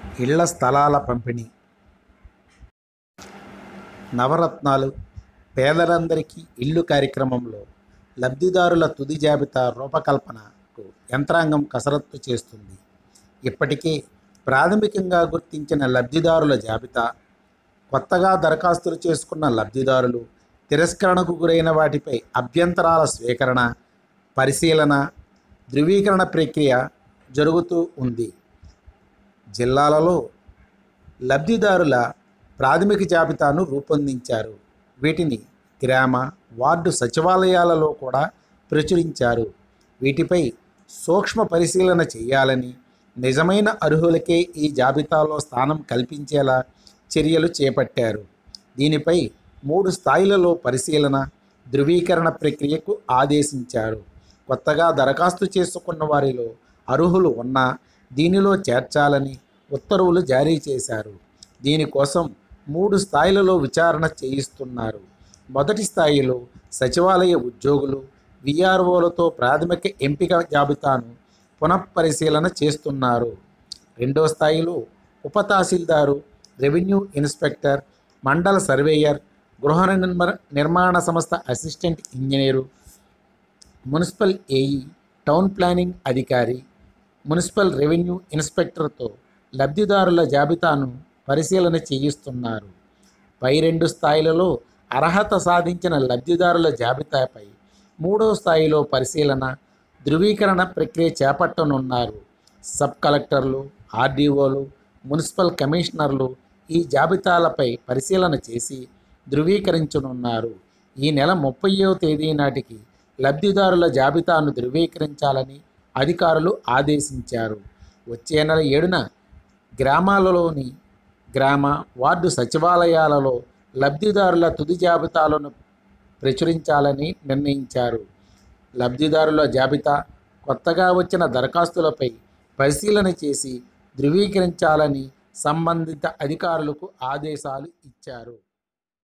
ఇళ్ల స్థలాల పంపిణీ, నవరత్నాలు, పేదలందరికీ ఇల్లు కార్యక్రమంలో లబ్ధిదారుల తుది జాబితా రూపకల్పనకు యంత్రాంగం కసరత్తు చేస్తుంది. ఇప్పటికే ప్రాథమికంగా గుర్తించిన లబ్ధిదారుల జాబితా, కొత్తగా దరఖాస్తులు చేసుకున్న లబ్ధిదారులు, తిరస్కరణకు గురైన వాటిపై అభ్యంతరాల స్వీకరణ, పరిశీలన, ధృవీకరణ ప్రక్రియ జరుగుతూ ఉంది. జిల్లాలలో లబ్ధిదారుల ప్రాథమిక జాబితాను రూపొందించారు. వీటిని గ్రామ, వార్డు సచివాలయాలలో కూడా ప్రచురించారు. వీటిపై సూక్ష్మ పరిశీలన చేయాలని, నిజమైన అర్హులకే ఈ జాబితాలో స్థానం కల్పించేలా చర్యలు చేపట్టారు. దీనిపై 3 స్థాయిలలో పరిశీలన, ధృవీకరణ ప్రక్రియకు ఆదేశించారు. కొత్తగా దరఖాస్తు చేసుకున్న వారిలో అర్హులు ఉన్నా దీనిలో చేర్చాలని ఉత్తర్వులు జారీ చేశారు. దీనికోసం 3 స్థాయిలలో విచారణ చేయిస్తున్నారు. మొదటి స్థాయిలో సచివాలయ ఉద్యోగులు, విఆర్ఓలతో ప్రాథమిక ఎంపిక జాబితాను పునఃపరిశీలన చేస్తున్నారు. రెండో స్థాయిలో ఉప tahsildar, revenue inspector, mandal surveyor, గృహ నిర్మాణ సంస్థ assistant engineer, municipal AE, town planning అధికారి, మున్సిపల్ రెవెన్యూ ఇన్స్పెక్టర్తో లబ్ధిదారుల జాబితాను పరిశీలన చేయిస్తున్నారు. పై 2 స్థాయిలలో అర్హత సాధించిన లబ్ధిదారుల జాబితాపై 3వ స్థాయిలో పరిశీలన, ధృవీకరణ ప్రక్రియ చేపట్టనున్నారు. సబ్ కలెక్టర్లు, ఆర్డీఓలు, మున్సిపల్ కమిషనర్లు ఈ జాబితాలపై పరిశీలన చేసి ధృవీకరించనున్నారు. ఈ నెల 30వ తేదీ నాటికి లబ్ధిదారుల జాబితాను ధృవీకరించాలని అధికారులు ఆదేశించారు. వచ్చే నెల 7న గ్రామాలలోని గ్రామ, వార్డు సచివాలయాలలో లబ్ధిదారుల తుది జాబితాలను ప్రచురించాలని నిర్ణయించారు. లబ్ధిదారుల జాబితా, కొత్తగా వచ్చిన దరఖాస్తులపై పరిశీలన చేసి ధృవీకరించాలని సంబంధిత అధికారులకు ఆదేశాలు ఇచ్చారు.